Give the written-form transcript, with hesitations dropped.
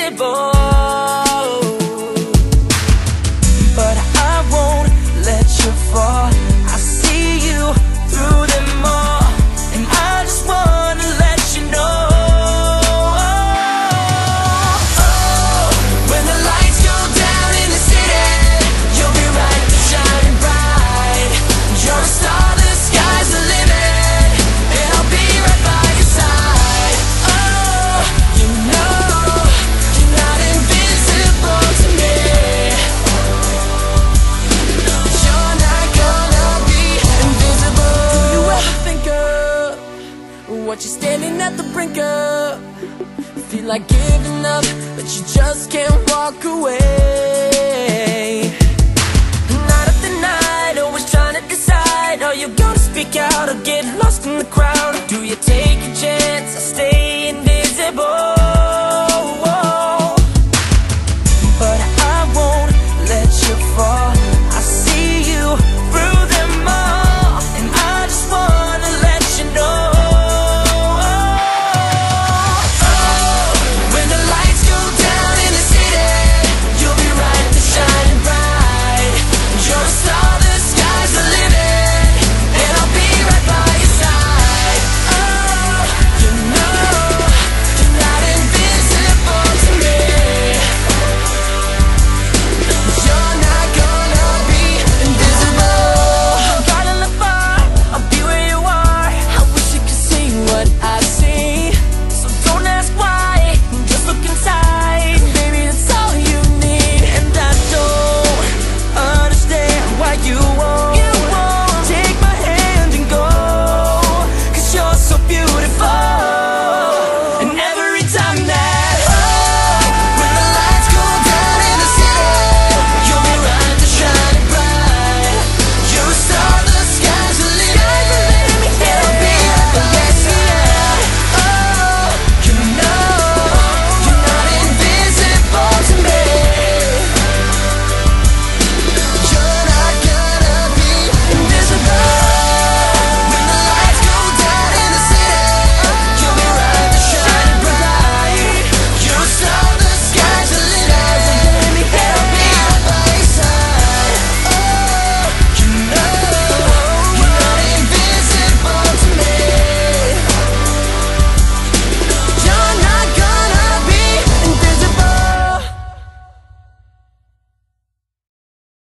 invincible. But I won't let you fall. I see you through them all, and I just wanna let you know. When the lights go down in the city, you'll be right there shining bright. You're a star, the sky's the limit, and I'll be right by your side. Oh, you know you're not invincible to me. You're not gonna be invisible. Do you ever think of what you're standing at the brink of? Feel like giving up, but you just can't walk away. Night after night, always trying to decide, are you gonna speak out or get lost in the crowd? Do you take a chance or stay